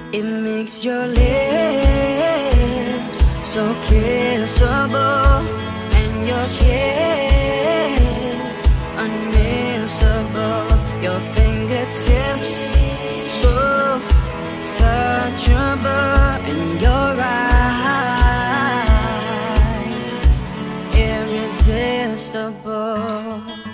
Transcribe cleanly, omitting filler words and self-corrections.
It makes your lips so kissable and your kiss unmissable. Your fingertips so touchable and your eyes irresistible.